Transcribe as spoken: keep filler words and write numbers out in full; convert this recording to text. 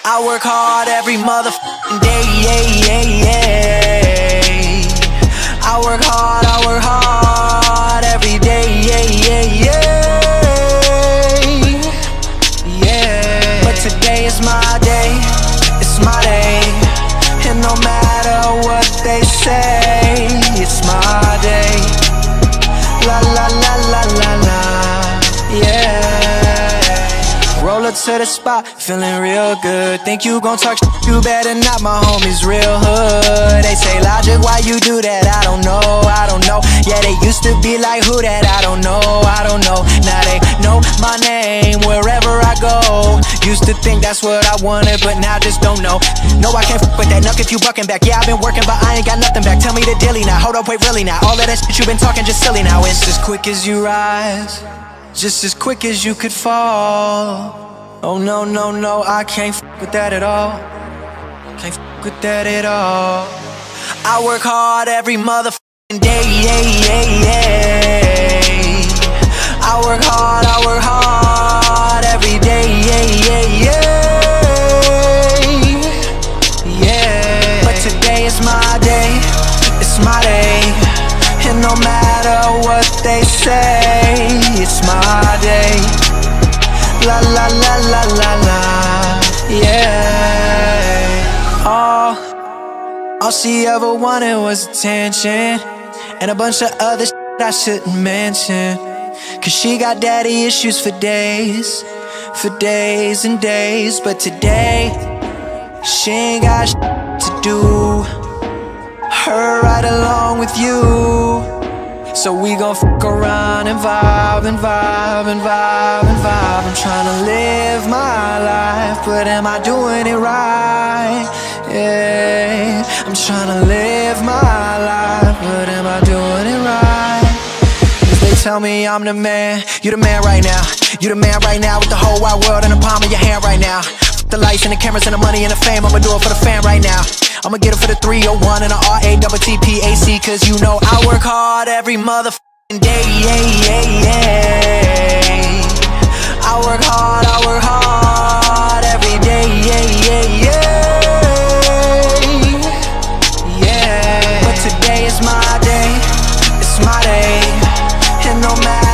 I work hard every motherfucking day, yeah, yeah, yeah. I work hard, I work hard every day, yeah, yeah, yeah. Yeah. But today is my day, it's my day. And no matter what they say, it's my day. La la la la la la, yeah. Roll up to the spot, feeling real good. Think you gon' talk shit, you better not, my homies real hood. They say, Logic, why you do that? I don't know, I don't know. Yeah, they used to be like, who that? I don't know, I don't know. Now they know my name wherever I go. Used to think that's what I wanted, but now just don't know. No, I can't f with that nuck if you bucking back. Yeah, I've been working, but I ain't got nothing back. Tell me the dilly now, hold up, wait, really now. All of that shit you been talking just silly now. It's as quick as you rise, just as quick as you could fall. Oh no, no, no, I can't f with that at all. Can't f with that at all. I work hard every motherfucking day, yeah, yeah, yeah. I work hard, I work hard every day, yeah, yeah, yeah. Yeah. But today is my day, it's my day. And no matter what they say, it's my day. La la la la la la, yeah. All, all she ever wanted was attention, and a bunch of other shit I shouldn't mention. Cause she got daddy issues for days, for days and days. But today, she ain't got shit to do, her right along with you. So we gon' fuck around and vibe and vibe and vibe and vibe. I'm tryna live my life, but am I doing it right? Yeah, I'm tryna live my life, but am I doing it right? Cause they tell me I'm the man, you the man right now. You the man right now with the whole wide world in the palm of your hand right now. Fuck the lights and the cameras and the money and the fame, I'ma do it for the fam right now. I'ma get it for the three oh one and the R A T T P A C. Cause you know I work hard every motherfucking day, yeah, yeah, yeah. I work hard, I work hard every day, yeah, yeah, yeah. Yeah. But today is my day, it's my day. And no matter